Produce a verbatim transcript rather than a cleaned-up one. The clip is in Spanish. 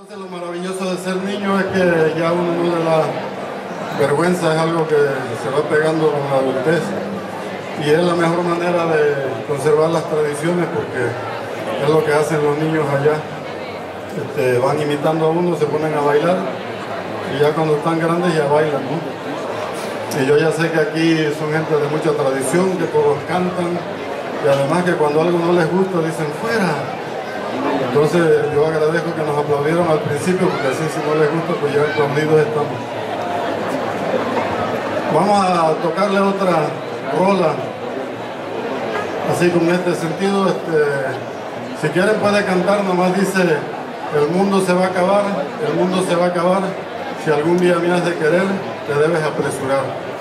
Entonces lo maravilloso de ser niño es que ya uno no de la vergüenza, es algo que se va pegando con la adultez y es la mejor manera de conservar las tradiciones porque es lo que hacen los niños allá. Este, van imitando a uno, se ponen a bailar y ya cuando están grandes ya bailan, ¿no? Y yo ya sé que aquí son gente de mucha tradición, que todos cantan y además que cuando algo no les gusta dicen fuera. Entonces yo agradezco que nos aplaudieron al principio porque así si no les gusta pues ya aplaudidos estamos. Vamos a tocarle otra rola así con este sentido. Este, si quieren puede cantar, nomás dice el mundo se va a acabar, el mundo se va a acabar, si algún día me has de querer te debes apresurar.